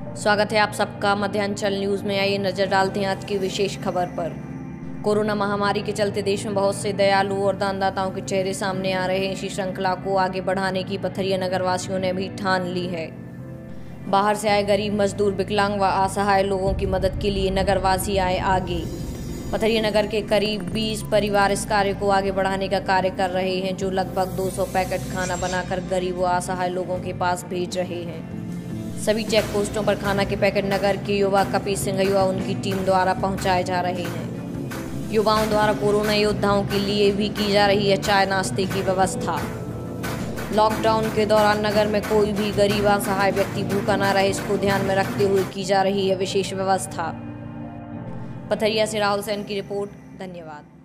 स्वागत है आप सबका मध्यांचल न्यूज़ में। आइए नजर डालते हैं आज की विशेष खबर पर। कोरोना महामारी के चलते देश में बहुत से दयालु और दानदाताओं के चेहरे सामने आ रहे हैं। इसी श्रृंखला को आगे बढ़ाने की पथरिया नगर वासियों ने भी ठान ली है। बाहर से आए गरीब, मजदूर, विकलांग व असहाय लोगों की मदद के लिए नगरवासी आए आगे। पथरिया नगर के करीब 20 परिवार इस कार्य को आगे बढ़ाने का कार्य कर रहे हैं, जो लगभग 200 पैकेट खाना बनाकर गरीब व असहाय लोगों के पास भेज रहे हैं। सभी चेक पोस्टों पर खाना के पैकेट नगर के युवा कपी सिंह व उनकी टीम द्वारा पहुंचाए जा रहे हैं। युवाओं द्वारा कोरोना योद्धाओं के लिए भी की जा रही है चाय नाश्ते की व्यवस्था। लॉकडाउन के दौरान नगर में कोई भी गरीब असहाय व्यक्ति भूखा न रहे, इसको ध्यान में रखते हुए की जा रही है विशेष व्यवस्था। पथरिया से राहुल सेन की रिपोर्ट। धन्यवाद।